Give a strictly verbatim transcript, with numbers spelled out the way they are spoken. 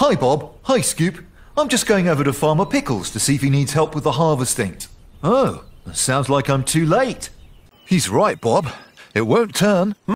Hi, Bob. Hi, Scoop. I'm just going over to Farmer Pickles to see if he needs help with the harvesting. Oh, sounds like I'm too late. He's right, Bob. It won't turn.